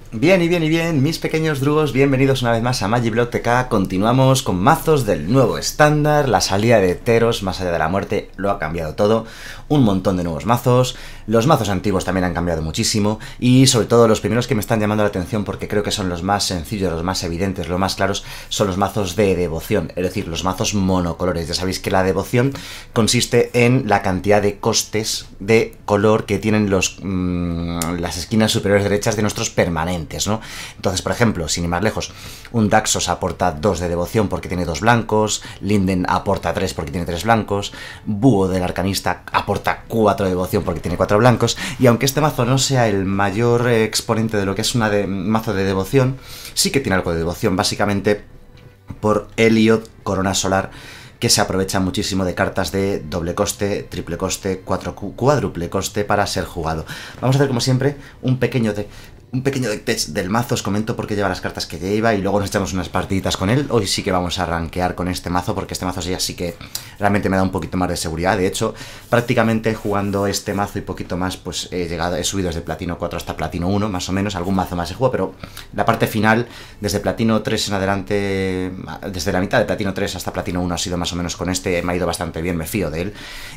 Bien y bien y bien, mis pequeños drugos, bienvenidos una vez más a Magiblog TK. Continuamos con mazos del nuevo estándar. La salida de Teros, más allá de la muerte, lo ha cambiado todo. Un montón de nuevos mazos. Los mazos antiguos también han cambiado muchísimo. Y sobre todo los primeros que me están llamando la atención, porque creo que son los más sencillos, los más evidentes, los más claros, son los mazos de devoción. Es decir, los mazos monocolores. Ya sabéis que la devoción consiste en la cantidad de costes de color que tienen las esquinas superiores derechas de nuestros permanentes, ¿no? Entonces, por ejemplo, sin ir más lejos, un Daxos aporta 2 de devoción porque tiene 2 blancos, Linden aporta 3 porque tiene 3 blancos, Búho del Arcanista aporta 4 de devoción porque tiene 4 blancos, y aunque este mazo no sea el mayor exponente de lo que es un mazo de devoción, sí que tiene algo de devoción, básicamente por Elliot, Corona Solar, que se aprovecha muchísimo de cartas de doble coste, triple coste, cuádruple coste para ser jugado. Vamos a hacer, como siempre, un pequeño deck test del mazo. Os comento por qué lleva las cartas que lleva y luego nos echamos unas partiditas con él. Hoy sí que vamos a rankear con este mazo, porque este mazo sí que realmente me da un poquito más de seguridad. De hecho, prácticamente jugando este mazo y poquito más, pues he subido desde Platino 4 hasta Platino 1, más o menos. Algún mazo más he jugado, pero la parte final, desde Platino 3 en adelante, desde la mitad de Platino 3 hasta Platino 1 ha sido más o menos con este. Me ha ido bastante bien, me fío de él.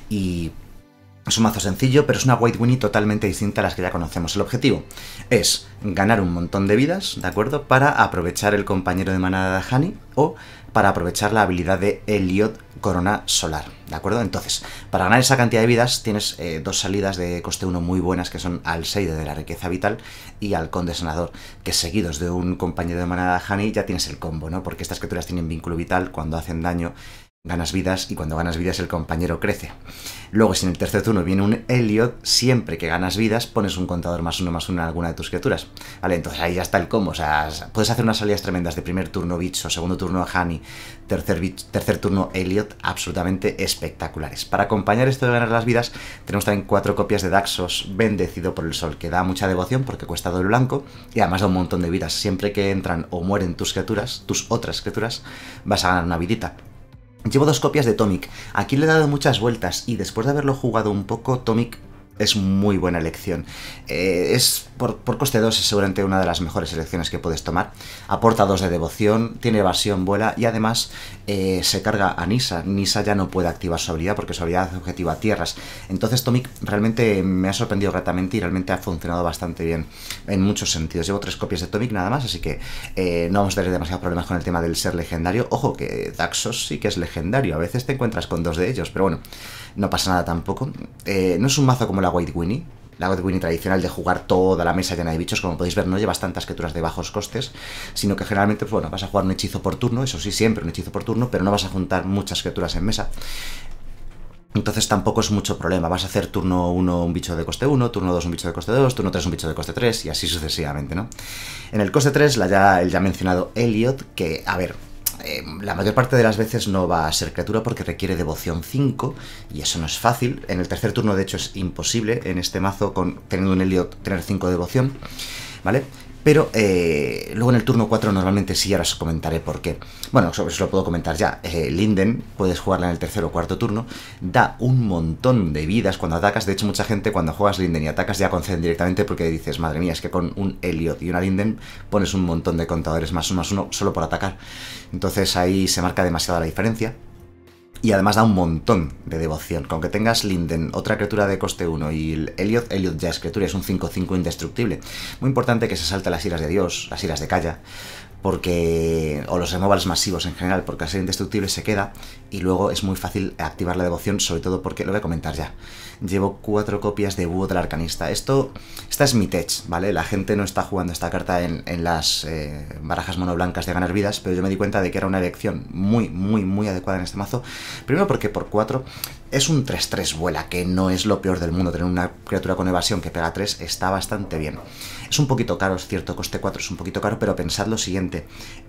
Y es un mazo sencillo, pero es una White Winnie totalmente distinta a las que ya conocemos. El objetivo es ganar un montón de vidas, ¿de acuerdo? Para aprovechar el compañero de manada de Hani o para aprovechar la habilidad de Elliot Corona Solar, ¿de acuerdo? Entonces, para ganar esa cantidad de vidas tienes dos salidas de coste 1 muy buenas, que son Alseide de la riqueza vital y Halcón Sanador, que seguidos de un compañero de manada de Hani ya tienes el combo, ¿no? Porque estas criaturas tienen vínculo vital, cuando hacen daño ganas vidas, y cuando ganas vidas el compañero crece. Luego, si en el tercer turno viene un Elliot, siempre que ganas vidas pones un contador +1/+1 en alguna de tus criaturas, ¿vale? Entonces ahí ya está el combo. O sea, puedes hacer unas salidas tremendas de primer turno Bicho, segundo turno Hani, tercer turno Elliot, absolutamente espectaculares. Para acompañar esto de ganar las vidas, tenemos también 4 copias de Daxos Bendecido por el Sol, que da mucha devoción porque cuesta doble blanco y además da un montón de vidas. Siempre que entran o mueren tus criaturas, tus otras criaturas, vas a ganar una vidita. Llevo 2 copias de Tomic. Aquí le he dado muchas vueltas y después de haberlo jugado un poco, Tomic es muy buena elección. Es por coste 2, es seguramente una de las mejores elecciones que puedes tomar. Aporta 2 de devoción, tiene evasión, vuela y además se carga a Nissa. Nissa ya no puede activar su habilidad porque su habilidad hace objetivo a tierras. Entonces Tomic realmente me ha sorprendido gratamente y realmente ha funcionado bastante bien en muchos sentidos. Llevo 3 copias de Tomic nada más, así que no vamos a tener demasiados problemas con el tema del ser legendario. Ojo que Daxos sí que es legendario, a veces te encuentras con 2 de ellos, pero bueno, no pasa nada tampoco. No es un mazo como la White Winnie. La White Winnie tradicional de jugar toda la mesa llena de bichos, como podéis ver, no llevas tantas criaturas de bajos costes, sino que generalmente, pues bueno, vas a jugar un hechizo por turno, eso sí, siempre un hechizo por turno, pero no vas a juntar muchas criaturas en mesa. Entonces tampoco es mucho problema. Vas a hacer turno 1 un bicho de coste 1, turno 2 un bicho de coste 2, turno 3 un bicho de coste 3 y así sucesivamente, ¿no? En el coste 3, el ya mencionado Elliot, que, a ver, la mayor parte de las veces no va a ser criatura porque requiere devoción 5 y eso no es fácil. En el tercer turno, de hecho, es imposible en este mazo, teniendo un Elliot, tener 5 de devoción, ¿vale? Pero luego en el turno 4 normalmente sí, ahora os comentaré por qué. Bueno, eso lo puedo comentar ya. Linden, puedes jugarla en el tercer o cuarto turno, da un montón de vidas cuando atacas. De hecho, mucha gente cuando juegas Linden y atacas ya conceden directamente porque dices, madre mía, es que con un Elliot y una Linden pones un montón de contadores +1/+1 solo por atacar. Entonces ahí se marca demasiado la diferencia. Y además da un montón de devoción. Con que tengas Linden, otra criatura de coste 1 y el Elliot ya es criatura, es un 5/5 indestructible. Muy importante que se salte las iras de Dios, las iras de Kaya, porque o los removals masivos en general, porque al ser indestructible se queda y luego es muy fácil activar la devoción, sobre todo porque, lo voy a comentar ya, llevo 4 copias de Búho del Arcanista. Esta es mi tech, ¿vale? La gente no está jugando esta carta en las barajas monoblancas de ganar vidas, pero yo me di cuenta de que era una elección muy adecuada en este mazo. Primero porque por 4 es un 3/3 vuela, que no es lo peor del mundo. Tener una criatura con evasión que pega 3 está bastante bien. Es un poquito caro, es cierto, coste 4 es un poquito caro, pero pensad lo siguiente.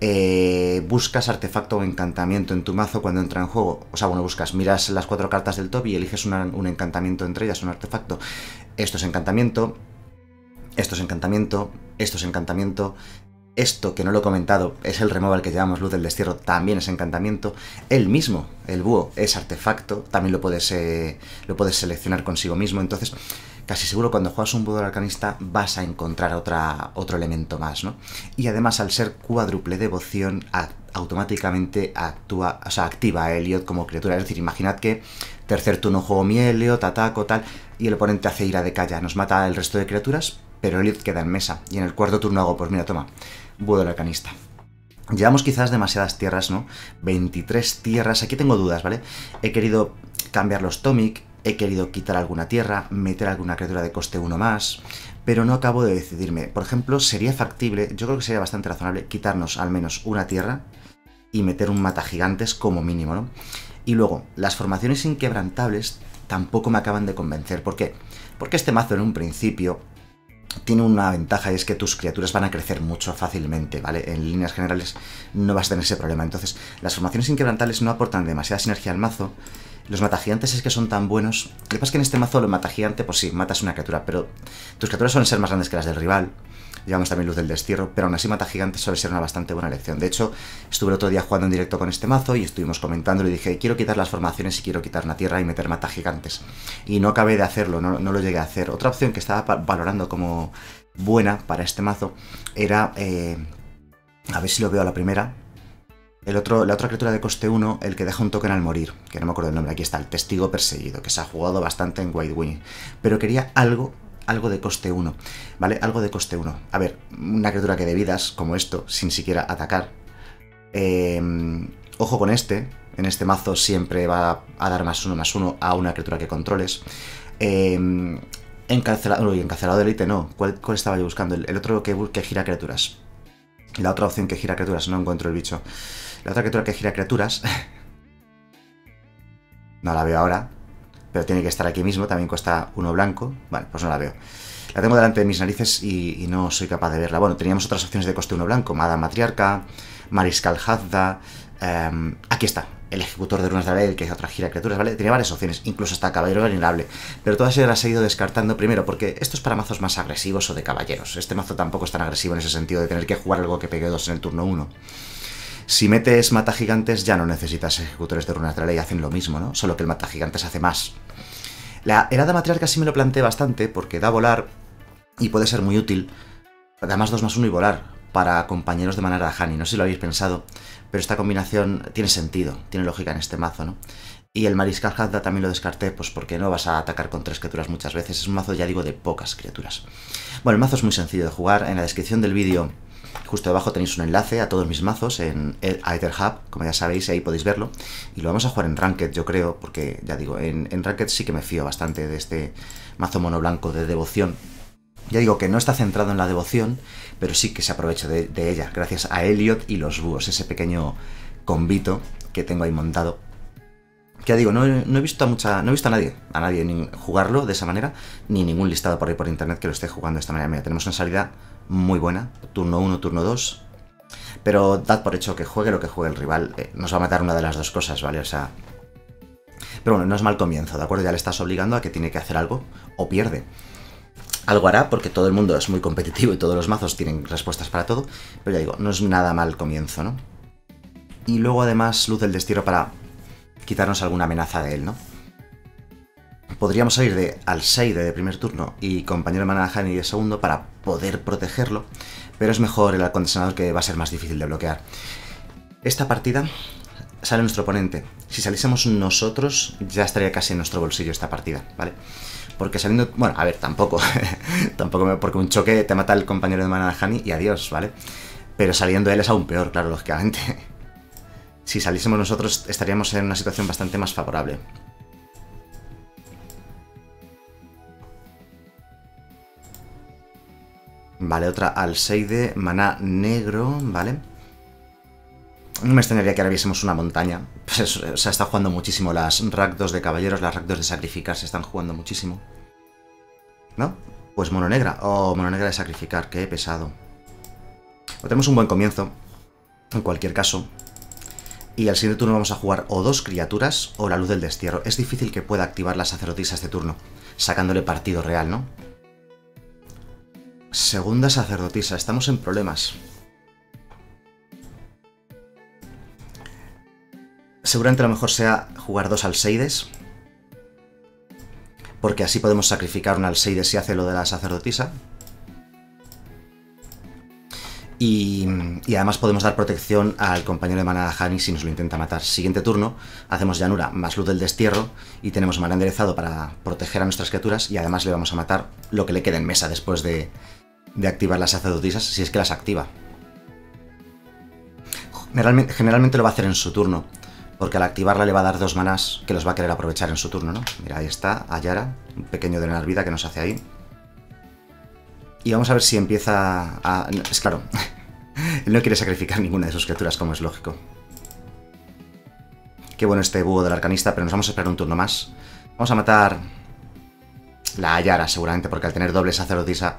Buscas artefacto o encantamiento en tu mazo cuando entra en juego. O sea, bueno, miras las 4 cartas del top y eliges un encantamiento entre ellas, un artefacto. Esto es encantamiento, esto es encantamiento, esto es encantamiento. Esto, que no lo he comentado, es el removal que llevamos, Luz del Destierro, también es encantamiento. El mismo, el búho, es artefacto, también lo puedes seleccionar consigo mismo. Entonces, casi seguro cuando juegas un Budo Arcanista vas a encontrar otro elemento más, ¿no? Y además, al ser cuádruple devoción, automáticamente activa a Elliot como criatura. Es decir, imaginad que tercer turno juego mi Elliot, ataco, tal, y el oponente hace ira de calla, nos mata el resto de criaturas, pero Elliot queda en mesa. Y en el cuarto turno hago, pues mira, toma, Budo Arcanista. Llevamos quizás demasiadas tierras, ¿no? 23 tierras, aquí tengo dudas, ¿vale? He querido cambiar los Tomic, he querido quitar alguna tierra, meter alguna criatura de coste 1 más, pero no acabo de decidirme. Por ejemplo, sería factible, yo creo que sería bastante razonable quitarnos al menos una tierra y meter un matagigantes como mínimo, ¿no? Y luego, las formaciones inquebrantables tampoco me acaban de convencer. ¿Por qué? Porque este mazo en un principio tiene una ventaja, y es que tus criaturas van a crecer mucho fácilmente, ¿vale? En líneas generales no vas a tener ese problema. Entonces, las formaciones inquebrantables no aportan demasiada sinergia al mazo. Los matagigantes es que son tan buenos. Lo que pasa es que en este mazo, lo matagigante, pues sí, matas una criatura, pero tus criaturas suelen ser más grandes que las del rival. Llevamos también Luz del Destierro, pero aún así matagigante suele ser una bastante buena elección. De hecho, estuve el otro día jugando en directo con este mazo y estuvimos comentando y dije, quiero quitar las formaciones y quiero quitar una tierra y meter matagigantes. Y no acabé de hacerlo, no lo llegué a hacer. Otra opción que estaba valorando como buena para este mazo era, a ver si lo veo a la primera, la otra criatura de coste 1, el que deja un token al morir, que no me acuerdo el nombre, aquí está, el Testigo Perseguido, que se ha jugado bastante en White Wing. Pero quería algo de coste 1, ¿vale? Algo de coste 1. A ver, una criatura que de vidas, como esto, sin siquiera atacar. Ojo con este. En este mazo siempre va a dar +1/+1 a una criatura que controles. Encarcelado de élite, no. ¿Cuál estaba yo buscando? El otro que gira criaturas. La otra opción que gira criaturas, no encuentro el bicho. La otra criatura que gira criaturas... no la veo ahora, pero tiene que estar aquí mismo, también cuesta 1 blanco. Vale, pues no la veo. La tengo delante de mis narices y no soy capaz de verla. Bueno, teníamos otras opciones de coste 1 blanco. Madame Matriarca, Mariscal Hadda... aquí está, el Ejecutor de Runas de la Ley, que es otra gira criaturas, ¿vale? Tenía varias opciones, incluso hasta Caballero Venerable. Pero todas ellas las he ido descartando primero, porque esto es para mazos más agresivos o de caballeros. Este mazo tampoco es tan agresivo en ese sentido de tener que jugar algo que pegue 2 en el turno 1. Si metes matagigantes ya no necesitas ejecutores de Runas de la Ley, hacen lo mismo, ¿no? Solo que el matagigantes hace más. La Helada Matriarca sí me lo planteé bastante, porque da volar y puede ser muy útil. Además 2/1 y volar para compañeros de manera Hani, no sé si lo habéis pensado, pero esta combinación tiene sentido, tiene lógica en este mazo, ¿no? Y el Mariscal Hadda también lo descarté, pues porque no vas a atacar con 3 criaturas muchas veces, es un mazo, ya digo, de pocas criaturas. Bueno, el mazo es muy sencillo de jugar, en la descripción del vídeo justo debajo tenéis un enlace a todos mis mazos en Aetherhub, como ya sabéis, ahí podéis verlo, y lo vamos a jugar en Ranked, yo creo, porque ya digo, en Ranked sí que me fío bastante de este mazo mono blanco de devoción. Ya digo que no está centrado en la devoción, pero sí que se aprovecha de ella, gracias a Elliot y los búhos, ese pequeño combito que tengo ahí montado. Que ya digo, no he visto a nadie ni jugarlo de esa manera, ni ningún listado por ahí por internet que lo esté jugando de esta manera. Mira, tenemos una salida muy buena, turno 1, turno 2, pero dad por hecho que juegue lo que juegue el rival, nos va a matar una de las dos cosas, ¿vale? O sea... Pero bueno, no es mal comienzo, ¿de acuerdo? Ya le estás obligando a que tiene que hacer algo, o pierde. Algo hará, porque todo el mundo es muy competitivo y todos los mazos tienen respuestas para todo, pero ya digo, no es nada mal comienzo, ¿no? Y luego además Luz del Destierro para quitarnos alguna amenaza de él, ¿no? Podríamos salir de Alseide de primer turno y Compañero de Manada Hani de segundo para poder protegerlo, pero es mejor el Halcón de Senador, que va a ser más difícil de bloquear. Esta partida sale nuestro oponente. Si saliésemos nosotros, ya estaría casi en nuestro bolsillo esta partida, ¿vale? Porque saliendo... Bueno, a ver, tampoco. Porque un choque te mata el Compañero de Manada Hani y adiós, ¿vale? Pero saliendo él es aún peor, claro, lógicamente. Si saliésemos nosotros, estaríamos en una situación bastante más favorable. Vale, otra Alseide, maná negro, ¿vale? No me extrañaría que ahora viésemos una montaña. Pues o sea, está jugando muchísimo las Rakdos de caballeros, las Rakdos de sacrificar se están jugando muchísimo. ¿No? Pues mono negra. Oh, mono negra de sacrificar, qué pesado. O tenemos un buen comienzo, en cualquier caso. Y al siguiente turno vamos a jugar o 2 criaturas o la Luz del Destierro. Es difícil que pueda activar la sacerdotisa este turno, sacándole partido real, ¿no? Segunda sacerdotisa, estamos en problemas. Seguramente lo mejor sea jugar 2 Alseides porque así podemos sacrificar un Alseide si hace lo de la sacerdotisa. Y además podemos dar protección al compañero de Manada Hani si nos lo intenta matar. Siguiente turno, hacemos llanura más luz del destierro y tenemos mana enderezado para proteger a nuestras criaturas y además le vamos a matar lo que le quede en mesa después de activar las sacerdotisas, si es que las activa. Generalmente lo va a hacer en su turno, porque al activarla le va a dar 2 manás que los va a querer aprovechar en su turno, ¿no? Mira, ahí está, Ayara, un pequeño drenar vida que nos hace ahí. Y vamos a ver si empieza a... Es claro, él no quiere sacrificar ninguna de sus criaturas, como es lógico. Qué bueno este búho del arcanista, pero nos vamos a esperar un turno más. Vamos a matar la Ayara, seguramente, porque al tener doble sacerdotisa,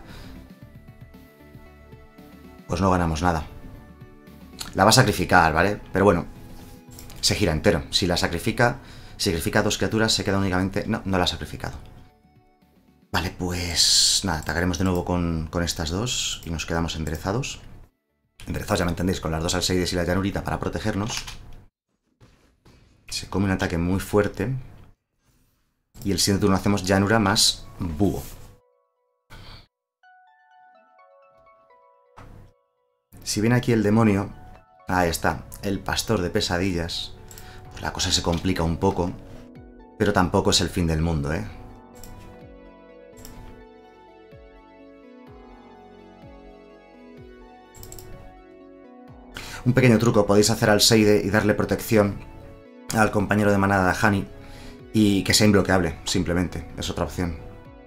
pues no ganamos nada. La va a sacrificar, ¿vale? Pero bueno, se gira entero. Si la sacrifica 2 criaturas, se queda únicamente... No, no la ha sacrificado. Vale, pues nada, atacaremos de nuevo con estas dos y nos quedamos enderezados. Enderezados, ya me entendéis, con las 2 Alseides y la llanurita para protegernos. Se come un ataque muy fuerte. Y el siguiente turno hacemos llanura más búho. Si viene aquí el demonio, ahí está, el pastor de pesadillas, pues la cosa se complica un poco, pero tampoco es el fin del mundo, ¿eh? Un pequeño truco, podéis hacer Alseide y darle protección al compañero de manada de Hani y que sea imbloqueable, simplemente, es otra opción.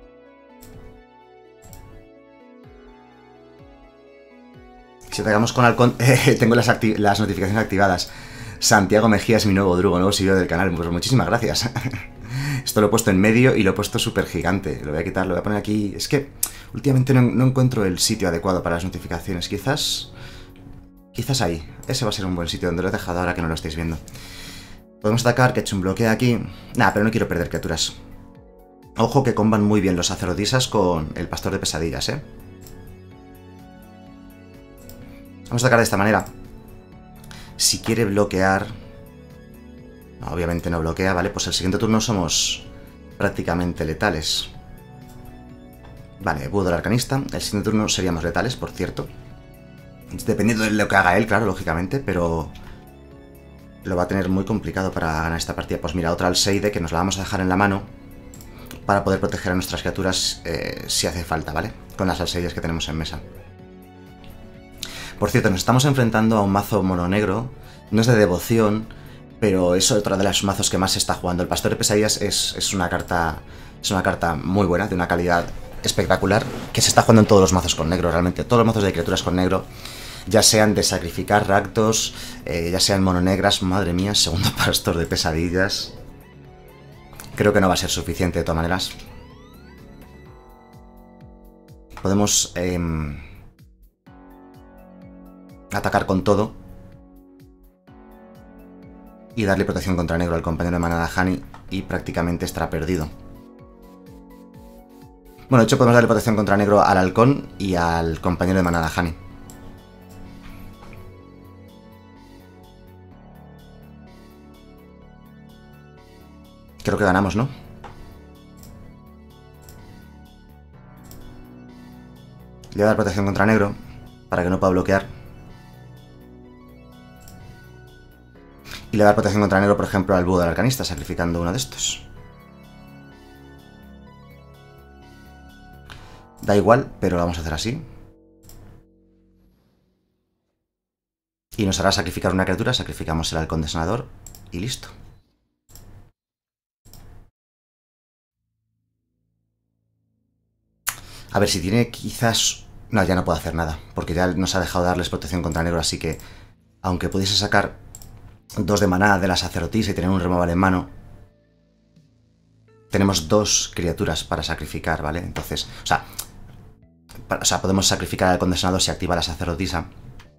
Si atacamos con halcón, tengo las notificaciones activadas. Santiago Mejía es mi nuevo drugo, nuevo seguidor del canal, pues muchísimas gracias. Esto lo he puesto en medio y lo he puesto súper gigante. Lo voy a quitar, lo voy a poner aquí. Es que últimamente no encuentro el sitio adecuado para las notificaciones. Quizás ahí. Ese va a ser un buen sitio donde lo he dejado ahora que no lo estáis viendo. Podemos atacar, que he hecho un bloqueo aquí. Nah, pero no quiero perder criaturas. Ojo que comban muy bien los sacerdotisas con el pastor de pesadillas, ¿eh? Vamos a atacar de esta manera. Si quiere bloquear... No, obviamente no bloquea, ¿vale? Pues el siguiente turno somos prácticamente letales. Vale, búho del arcanista. El siguiente turno seríamos letales, por cierto. Dependiendo de lo que haga él, claro, lógicamente, pero lo va a tener muy complicado para ganar esta partida. Pues mira, otra Alseide que nos la vamos a dejar en la mano para poder proteger a nuestras criaturas si hace falta, ¿vale? Con las Alseides que tenemos en mesa. Por cierto, nos estamos enfrentando a un mazo mono negro, no es de devoción, pero es otra de los mazos que más se está jugando. El Pastor de Pesadillas es una carta muy buena, de una calidad espectacular, que se está jugando en todos los mazos con negro, realmente. Todos los mazos de criaturas con negro, ya sean de sacrificar Rakdos, ya sean mononegras, madre mía, segundo Pastor de Pesadillas. Creo que no va a ser suficiente de todas maneras. Podemos atacar con todo y darle protección contra negro al compañero de manada Hani y prácticamente estará perdido. Bueno, de hecho podemos darle protección contra negro al halcón y al compañero de manada Hani. Creo que ganamos, ¿no? Le voy a dar protección contra negro para que no pueda bloquear. Y le voy a dar protección contra negro, por ejemplo, al búho del arcanista, sacrificando uno de estos. Da igual, pero lo vamos a hacer así. Y nos hará sacrificar una criatura, sacrificamos el halcón de sanador y listo. A ver, si tiene quizás... No, ya no puedo hacer nada, porque ya nos ha dejado darles protección contra negro, así que... Aunque pudiese sacar 2 de maná de la sacerdotisa y tener un removal en mano, tenemos 2 criaturas para sacrificar, ¿vale? Entonces, o sea, podemos sacrificar al condensador si activa la sacerdotisa.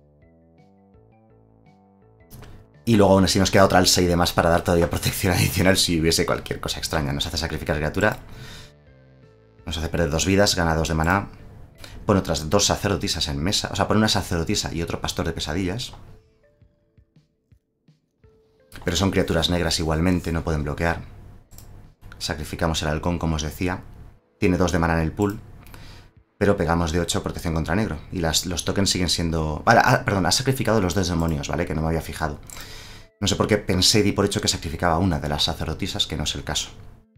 Y luego aún así nos queda otra alza y demás para dar todavía protección adicional si hubiese cualquier cosa extraña. Nos hace sacrificar criatura. Nos hace perder 2 vidas, gana 2 de maná. Pone otras 2 sacerdotisas en mesa. O sea, pone una sacerdotisa y otro pastor de pesadillas. Pero son criaturas negras igualmente, no pueden bloquear. Sacrificamos el halcón, como os decía. Tiene 2 de mana en el pool. Pero pegamos de 8 protección contra negro. Y los tokens siguen siendo... Vale, perdón, ha sacrificado los 2 demonios, ¿vale? Que no me había fijado. No sé por qué pensé y di por hecho que sacrificaba una de las sacerdotisas, que no es el caso.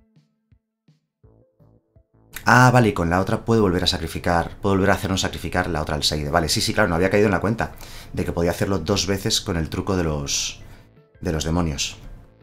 Ah, vale, y con la otra puedo volver a sacrificar. Puedo volver a hacernos sacrificar la otra Alseide. Vale, sí, claro, no había caído en la cuenta de que podía hacerlo 2 veces con el truco de los demonios.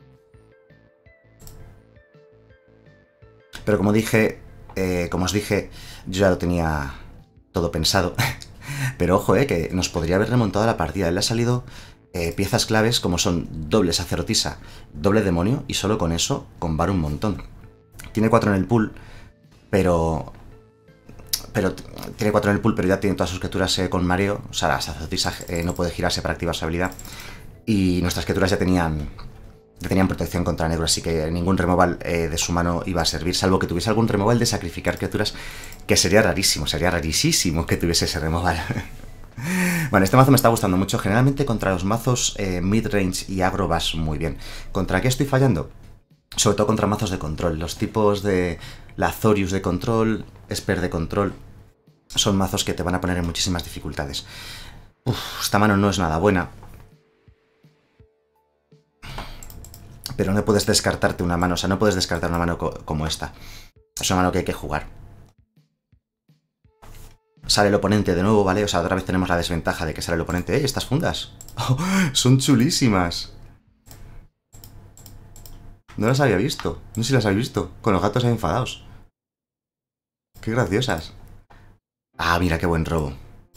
Pero como dije, como os dije, yo ya lo tenía todo pensado. Pero ojo, que nos podría haber remontado la partida. Él le ha salido piezas claves como son doble sacerdotisa, doble demonio, y solo con eso combate un montón. Tiene 4 en el pool, pero tiene 4 en el pool, pero ya tiene todas sus criaturas con mareo. O sea, la sacerdotisa no puede girarse para activar su habilidad. Y nuestras criaturas ya tenían protección contra negro, así que ningún removal de su mano iba a servir, salvo que tuviese algún removal de sacrificar criaturas, que sería rarísimo que tuviese ese removal. Bueno, este mazo me está gustando mucho. Generalmente contra los mazos midrange y agro vas muy bien. ¿Contra qué estoy fallando? Sobre todo contra mazos de control. Los tipos de Lazorius de control, Esper de control, son mazos que te van a poner en muchísimas dificultades. Esta mano no es nada buena. Pero no puedes descartarte una mano, o sea, no puedes descartar una mano como esta. Es una mano que hay que jugar. Sale el oponente de nuevo, ¿vale? O sea, otra vez tenemos la desventaja de que sale el oponente. ¡Eh, estas fundas! Oh, ¡son chulísimas! No las había visto. No sé si las habéis visto. Con los gatos ahí enfadados. ¡Qué graciosas! Ah, mira qué buen robo.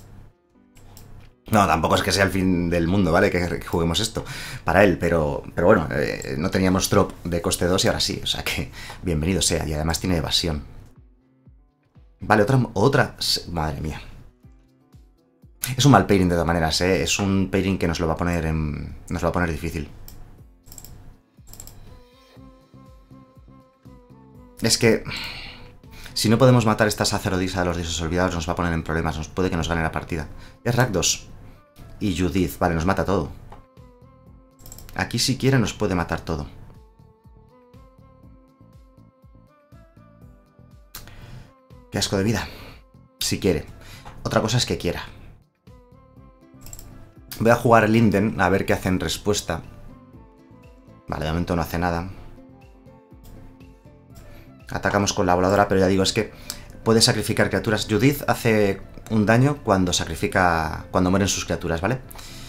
No, tampoco es que sea el fin del mundo, ¿vale? Que juguemos esto para él, pero bueno, no teníamos drop de coste 2 y ahora sí, o sea que bienvenido sea, y además tiene evasión. Vale, otra... Madre mía. Es un mal pairing de todas maneras, ¿eh? Es un pairing que nos lo va a poner nos lo va a poner difícil. Es que... Si no podemos matar esta sacerdotisa de los dioses olvidados, nos va a poner en problemas, puede que nos gane la partida. Es Rakdos. Y Judith, vale, nos mata todo. Aquí si quiere nos puede matar todo. Qué asco de vida. Si quiere. Otra cosa es que quiera. Voy a jugar Linden a ver qué hace en respuesta. Vale, de momento no hace nada. Atacamos con la voladora, pero ya digo, es que puede sacrificar criaturas. Judith hace un daño cuando cuando mueren sus criaturas, ¿vale?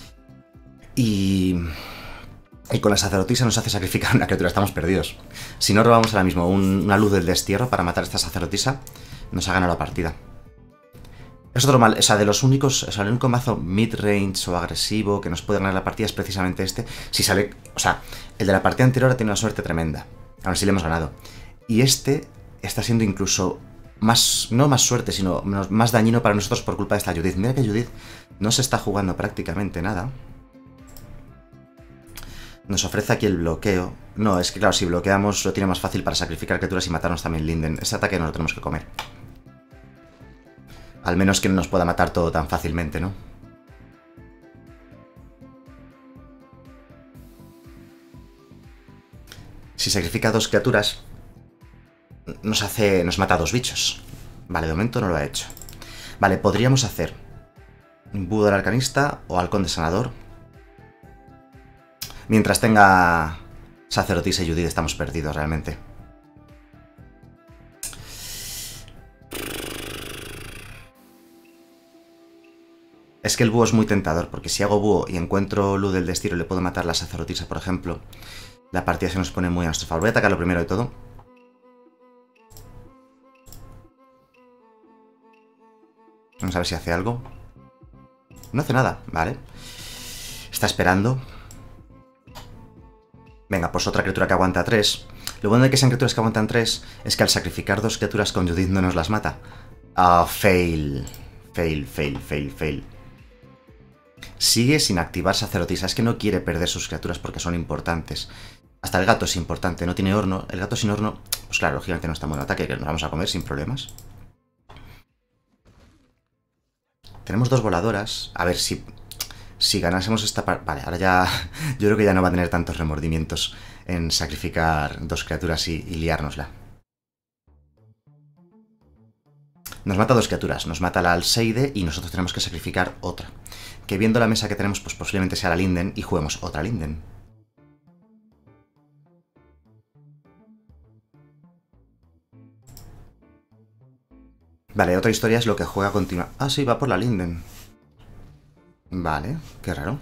Y con la sacerdotisa nos hace sacrificar una criatura, estamos perdidos. Si no robamos ahora mismo una luz del destierro para matar a esta sacerdotisa, nos ha ganado la partida. Es otro mal, o sea, de los únicos, o sea, el único mazo mid-range o agresivo que nos puede ganar la partida es precisamente este. Si sale, o sea, el de la partida anterior ha tenido una suerte tremenda. Ahora sí le hemos ganado. Y este está siendo incluso más, no más suerte, sino más dañino para nosotros por culpa de esta Judith. Mira que Judith no se está jugando prácticamente nada. Nos ofrece aquí el bloqueo. No, es que claro, si bloqueamos lo tiene más fácil para sacrificar criaturas y matarnos también Linden. Ese ataque no lo tenemos que comer. Al menos que no nos pueda matar todo tan fácilmente, ¿no? Si sacrifica 2 criaturas, nos mata a 2 bichos. Vale, de momento no lo ha hecho. Vale, podríamos hacer Búho del Arcanista o Halcón de Sanador. Mientras tenga Sacerdotisa y Judith estamos perdidos realmente. Es que el búho es muy tentador, porque si hago búho y encuentro luz del destierro y le puedo matar la sacerdotisa, por ejemplo, la partida se nos pone muy a nuestro favor. Voy a atacar lo primero de todo. Vamos a ver si hace algo. No hace nada, vale. Está esperando. Venga, pues otra criatura que aguanta 3. Lo bueno de que sean criaturas que aguantan 3 es que al sacrificar 2 criaturas con Judith no nos las mata. Ah, fail. Fail, fail, fail, fail. Sigue sin activar sacerdotisa. Es que no quiere perder sus criaturas porque son importantes. Hasta el gato es importante, no tiene horno. El gato sin horno, pues claro, lógicamente no está en buen ataque, que nos vamos a comer sin problemas. Tenemos 2 voladoras. A ver si ganásemos esta parte... Vale, ahora ya... Yo creo que ya no va a tener tantos remordimientos. en sacrificar dos criaturas y liárnosla. Nos mata dos criaturas, nos mata la Alseide y nosotros tenemos que sacrificar otra. Que viendo la mesa que tenemos, pues posiblemente sea la Linden y juguemos otra Linden. Vale, otra historia es lo que juega continua. Ah, sí, va por la Linden. Vale, qué raro.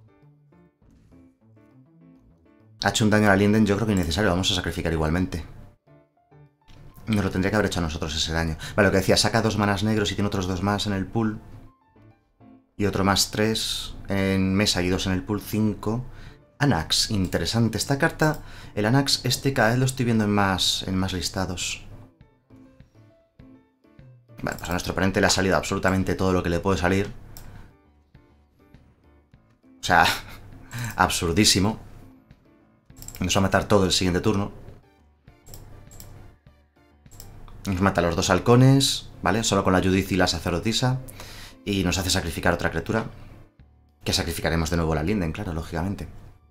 Ha hecho un daño a la Linden, yo creo que innecesario, lo vamos a sacrificar igualmente. Nos lo tendría que haber hecho a nosotros ese daño. Vale, lo que decía, saca 2 manas negros y tiene otros 2 más en el pool. Y otro más 3 en mesa y 2 en el pool, 5. Anax, interesante. Esta carta, el Anax, cada vez lo estoy viendo en más listados. Vale, pues a nuestro oponente le ha salido absolutamente todo lo que le puede salir. O sea, absurdísimo. Nos va a matar todo el siguiente turno. Nos mata a los 2 halcones, ¿vale? Solo con la Judith y la sacerdotisa. Y nos hace sacrificar otra criatura. Que sacrificaremos de nuevo la Linden, claro, lógicamente.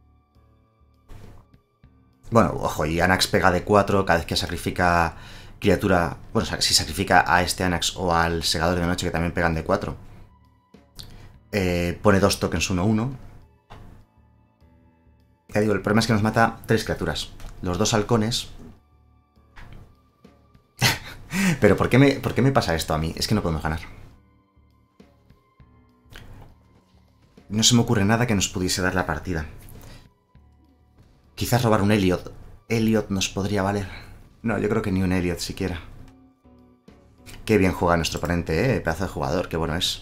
Bueno, ojo, y Anax pega de 4 cada vez que sacrifica criatura... Bueno, si sacrifica a este Anax o al Segador de Noche, que también pegan de 4. Pone 2 tokens 1-1. Ya digo, el problema es que nos mata 3 criaturas. Los 2 halcones... Pero ¿por qué me pasa esto a mí? Es que no podemos ganar. No se me ocurre nada que nos pudiese dar la partida. Quizás robar un Elliot. Elliot nos podría valer. No, yo creo que ni un Elliot siquiera. Qué bien juega nuestro oponente, pedazo de jugador, qué bueno es.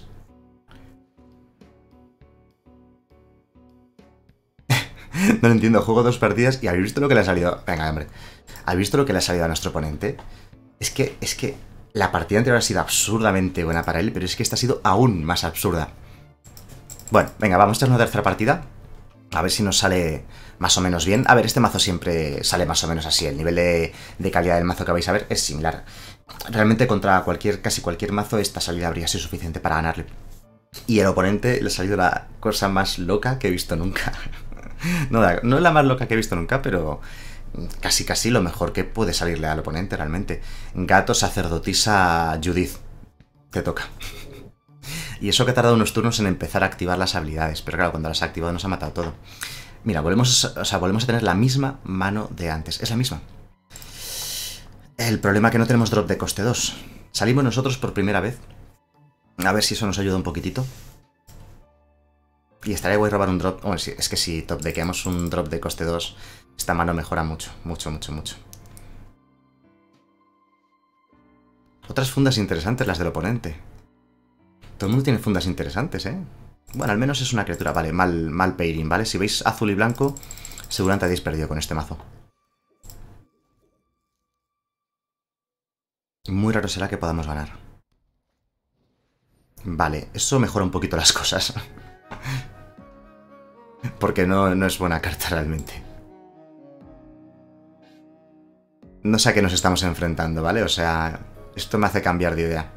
No lo entiendo, juego 2 partidas y ¿habéis visto lo que le ha salido? Venga, hombre. ¿Habéis visto lo que le ha salido a nuestro oponente? Es que la partida anterior ha sido absurdamente buena para él, pero es que esta ha sido aún más absurda. Bueno, venga, vamos a hacer una tercera partida. A ver si nos sale más o menos bien. A ver, este mazo siempre sale más o menos así. El nivel de calidad del mazo que vais a ver es similar. Realmente contra casi cualquier mazo esta salida habría sido suficiente para ganarle. Y el oponente le ha salido la cosa más loca que he visto nunca. No es la más loca que he visto nunca, pero casi lo mejor que puede salirle al oponente realmente. Gato, sacerdotisa, Judith. Te toca. Y eso que ha tardado unos turnos en empezar a activar las habilidades. Pero claro, cuando las ha activado nos ha matado todo. Mira, volvemos a tener la misma mano de antes. Es la misma. El problema es que no tenemos drop de coste 2. Salimos nosotros por primera vez. A ver si eso nos ayuda un poquitito. Y estaría guay robar un drop. Bueno, es que si top dequeamos un drop de coste 2, esta mano mejora mucho. Mucho. Otras fundas interesantes las del oponente. Todo el mundo tiene fundas interesantes, ¿eh? Bueno, al menos es una criatura. Vale, mal pairing, ¿vale? Si veis azul y blanco, seguramente habéis perdido con este mazo. Muy raro será que podamos ganar. Vale, eso mejora un poquito las cosas. Porque no es buena carta realmente. No sé a qué nos estamos enfrentando, ¿vale? O sea, esto me hace cambiar de idea.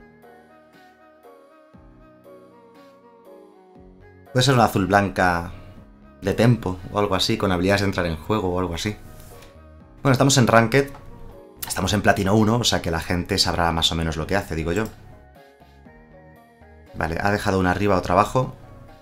Puede ser una azul blanca de tempo o algo así, con habilidades de entrar en juego o algo así. Bueno, estamos en Ranked. Estamos en Platino 1, o sea que la gente sabrá más o menos lo que hace, digo yo. Vale, ha dejado una arriba, otra abajo.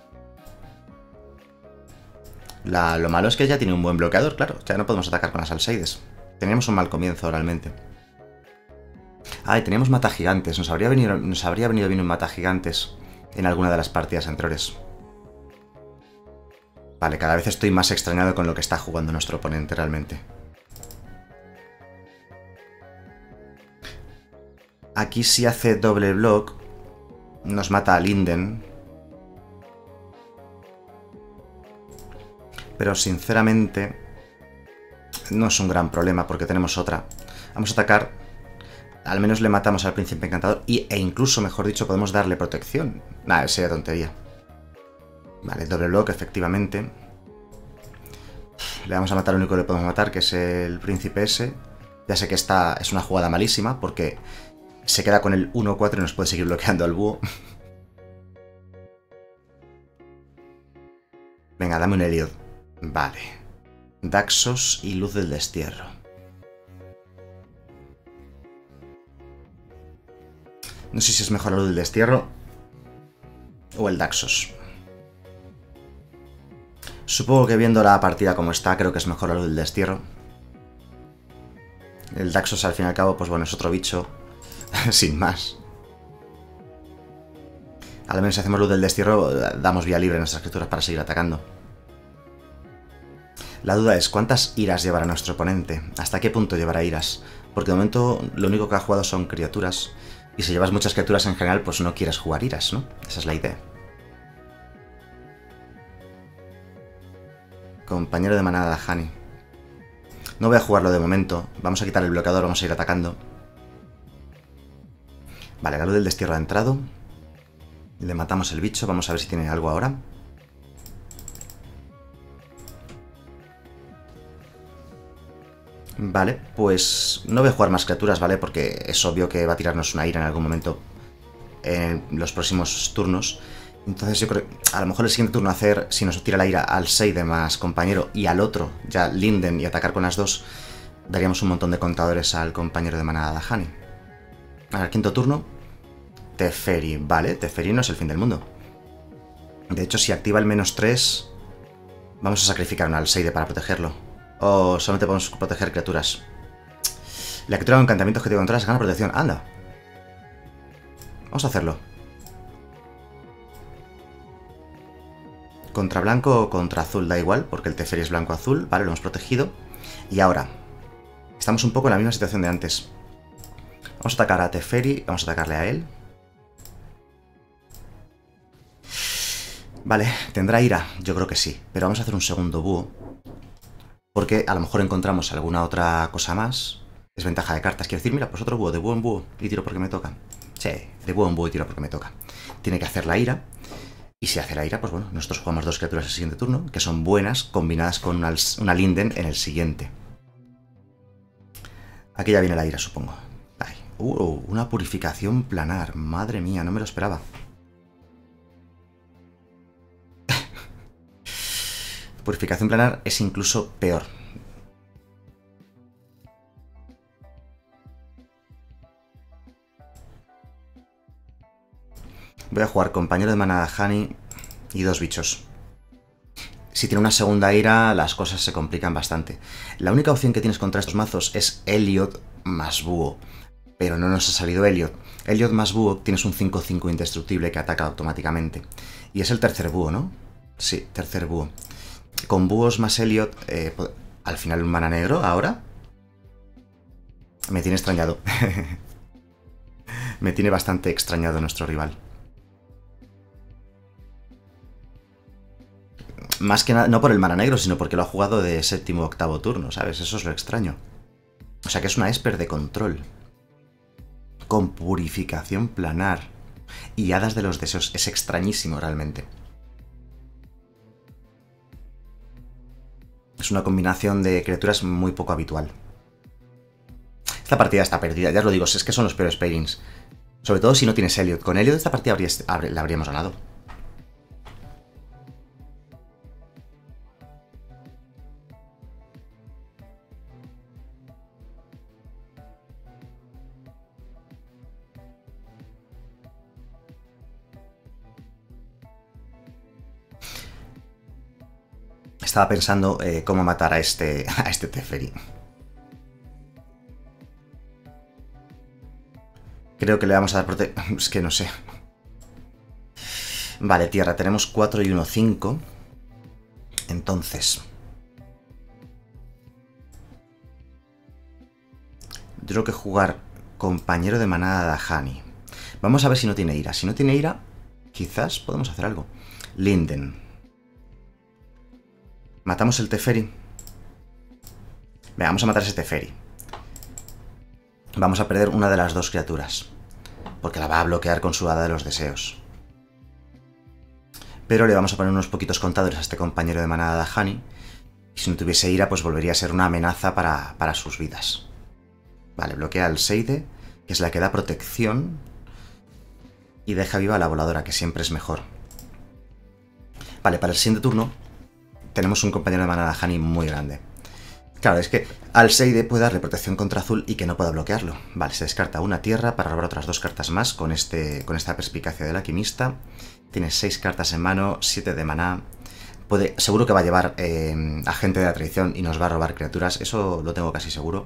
Lo malo es que ya tiene un buen bloqueador, claro. Ya no podemos atacar con las Alseides. Teníamos un mal comienzo realmente. Ah, y teníamos matagigantes. Nos habría venido bien un matagigantes en alguna de las partidas anteriores. Vale, cada vez estoy más extrañado con lo que está jugando nuestro oponente realmente. Aquí si hace doble block, nos mata a Linden. Pero sinceramente no es un gran problema porque tenemos otra. Vamos a atacar. Al menos le matamos al príncipe encantador e incluso, mejor dicho, podemos darle protección. Nada, sería tontería. Vale, doble block, efectivamente. Le vamos a matar lo único que le podemos matar, que es el príncipe ese. Ya sé que esta es una jugada malísima porque se queda con el 1-4 y nos puede seguir bloqueando al búho. Venga, dame un Elliot. Vale. Daxos y Luz del Destierro. No sé si es mejor la Luz del Destierro o el Daxos. Supongo que viendo la partida como está, creo que es mejor la Luz del Destierro. El Daxos, al fin y al cabo, pues bueno, es otro bicho. Sin más. Al menos si hacemos Luz del Destierro, damos vía libre a nuestras criaturas para seguir atacando. La duda es, ¿cuántas iras llevará nuestro oponente? ¿Hasta qué punto llevará iras? Porque de momento lo único que ha jugado son criaturas. Y si llevas muchas criaturas en general, pues no quieres jugar iras, ¿no? Esa es la idea. Compañero de manada de Hani. No voy a jugarlo de momento. Vamos a quitar el bloqueador, vamos a ir atacando. Vale, la Luz del Destierro ha entrado. Le matamos el bicho, vamos a ver si tiene algo ahora. Vale, pues no voy a jugar más criaturas, ¿vale? Porque es obvio que va a tirarnos una ira en algún momento en los próximos turnos. Entonces yo creo que a lo mejor el siguiente turno hacer, si nos tira la ira al Seide más compañero y al otro, ya Linden, y atacar con las dos, daríamos un montón de contadores al compañero de manada de Hani. Al quinto turno, Teferi. Vale, Teferi no es el fin del mundo. De hecho, si activa el -3, vamos a sacrificar un Alseide para protegerlo. O solamente podemos proteger criaturas. La criatura con encantamiento objetivo contra gana protección. Anda. Vamos a hacerlo. Contra blanco o contra azul, da igual, porque el Teferi es blanco-azul. Vale, lo hemos protegido. Y ahora, estamos un poco en la misma situación de antes. Vamos a atacar a Teferi, vamos a atacarle a él. Vale, ¿tendrá ira? Yo creo que sí, pero vamos a hacer un segundo búho. Porque a lo mejor encontramos alguna otra cosa más. Desventaja de cartas, quiero decir, mira, pues otro búho, de búho en búho, y tiro porque me toca. Sí, de búho en búho y tiro porque me toca. Tiene que hacer la ira. Y si hace la ira, pues bueno, nosotros jugamos dos criaturas el siguiente turno, que son buenas, combinadas con una Linden en el siguiente. Aquí ya viene la ira, supongo. Ay, una purificación planar. Madre mía, no me lo esperaba. Purificación planar es incluso peor. Voy a jugar compañero de manada Hani y dos bichos. Si tiene una segunda ira, las cosas se complican bastante. La única opción que tienes contra estos mazos es Elliot más búho. Pero no nos ha salido Elliot. Elliot más búho tienes un 5-5 indestructible que ataca automáticamente. Y es el tercer búho, ¿no? Sí, tercer búho. Con búhos más Elliot, al final un mana negro, ahora. Me tiene extrañado. Me tiene bastante extrañado nuestro rival. Más que nada, no por el mana negro, sino porque lo ha jugado de séptimo o octavo turno, ¿sabes? Eso es lo extraño. O sea que es una Esper de control. Con purificación planar. Y hadas de los deseos. Es extrañísimo realmente. Es una combinación de criaturas muy poco habitual. Esta partida está perdida, ya os lo digo, es que son los peores pairings. Sobre todo si no tienes Elliot. Con Elliot esta partida la habríamos ganado. Estaba pensando cómo matar a este Teferi. Creo que le vamos a dar protección. Es que no sé. Vale, tierra. Tenemos 4 y 1, 5. Entonces. Yo creo que jugar compañero de manada de Hani. Vamos a ver si no tiene ira. Si no tiene ira, quizás podemos hacer algo. Linden. Matamos el Teferi. Venga, vamos a matar ese Teferi. Vamos a perder una de las dos criaturas. Porque la va a bloquear con su hada de los deseos. Pero le vamos a poner unos poquitos contadores a este compañero de manada de Hani. Y si no tuviese ira, pues volvería a ser una amenaza para sus vidas. Vale, bloquea al Seide, que es la que da protección. Y deja viva a la voladora, que siempre es mejor. Vale, para el siguiente turno tenemos un compañero de manada Hani muy grande. Claro, es que Alseide puede darle protección contra azul y que no pueda bloquearlo. Vale, se descarta una tierra para robar otras 2 cartas más con esta perspicacia del alquimista. Tiene 6 cartas en mano, 7 de maná. Seguro que va a llevar agente de la traición y nos va a robar criaturas. Eso lo tengo casi seguro.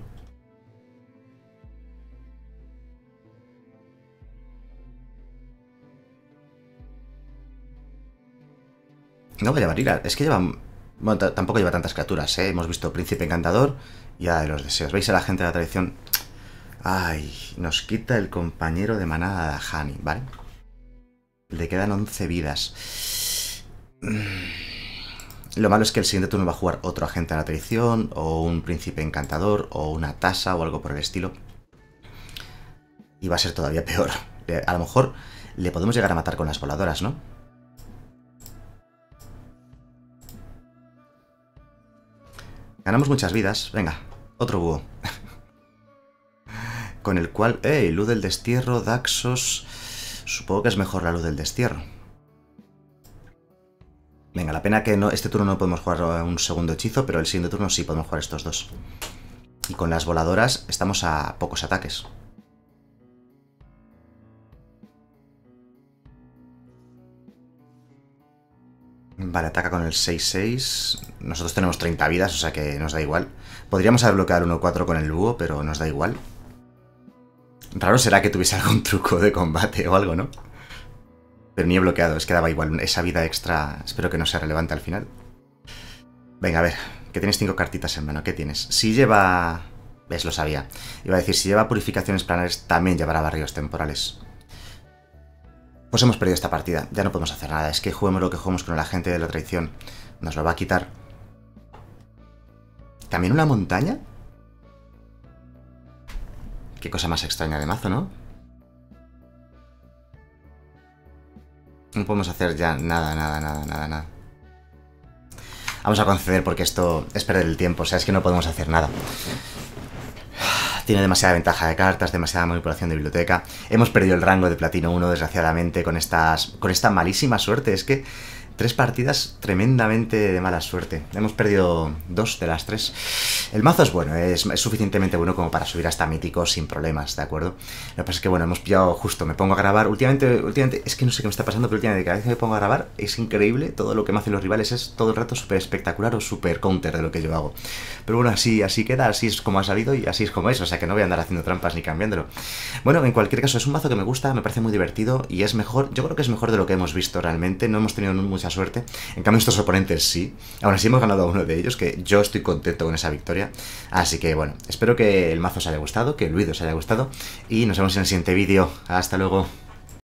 No va a llevar ira. Es que lleva... Bueno, tampoco lleva tantas criaturas, ¿eh? Hemos visto Príncipe Encantador y Hada de los Deseos. ¿Veis a la gente de la tradición? Ay, nos quita el compañero de manada de Hani, ¿vale? Le quedan 11 vidas. Lo malo es que el siguiente turno va a jugar otro agente de la traición, o un Príncipe Encantador, o una tasa, o algo por el estilo. Y va a ser todavía peor. A lo mejor le podemos llegar a matar con las voladoras, ¿no? Ganamos muchas vidas. Venga, otro búho. Con el cual... Luz del destierro, Daxos... Supongo que es mejor la luz del destierro. Venga, la pena que no, este turno no podemos jugar un segundo hechizo, pero el siguiente turno sí podemos jugar estos dos. Y con las voladoras estamos a pocos ataques. Vale, ataca con el 6-6. Nosotros tenemos 30 vidas, o sea que nos da igual. Podríamos haber bloqueado el 1-4 con el búho, pero nos da igual. Raro será que tuviese algún truco de combate o algo, ¿no? Pero ni he bloqueado, es que daba igual. Esa vida extra espero que no sea relevante al final. Venga, a ver, que tienes 5 cartitas en mano. ¿Qué tienes? Si lleva... ¿Ves? Lo sabía. Iba a decir, si lleva purificaciones planares, también llevará barrios temporales. Pues hemos perdido esta partida. Ya no podemos hacer nada. Es que juguemos lo que juguemos con el agente de la traición. Nos lo va a quitar. ¿También una montaña? Qué cosa más extraña de mazo, ¿no? No podemos hacer ya nada. Vamos a conceder porque esto es perder el tiempo. O sea, es que no podemos hacer nada. Tiene demasiada ventaja de cartas, demasiada manipulación de biblioteca. Hemos perdido el rango de Platino 1, desgraciadamente, con esta malísima suerte. Es que 3 partidas tremendamente de mala suerte. Hemos perdido 2 de las 3. El mazo es bueno, es suficientemente bueno como para subir hasta mítico sin problemas, ¿de acuerdo? Lo que pasa es que, bueno, hemos pillado justo, me pongo a grabar. Últimamente, es que no sé qué me está pasando, pero últimamente cada vez que me pongo a grabar es increíble. Todo lo que me hacen los rivales es todo el rato súper espectacular o súper counter de lo que yo hago. Pero bueno, así queda, así es como ha salido y así es como es. O sea que no voy a andar haciendo trampas ni cambiándolo. Bueno, en cualquier caso, es un mazo que me gusta, me parece muy divertido y es mejor, yo creo que es mejor de lo que hemos visto realmente. No hemos tenido mucha suerte. En cambio, estos oponentes sí. Aún así hemos ganado a uno de ellos, que yo estoy contento con esa victoria. Así que bueno, espero que el mazo os haya gustado, que el vídeo os haya gustado y nos vemos en el siguiente vídeo. Hasta luego.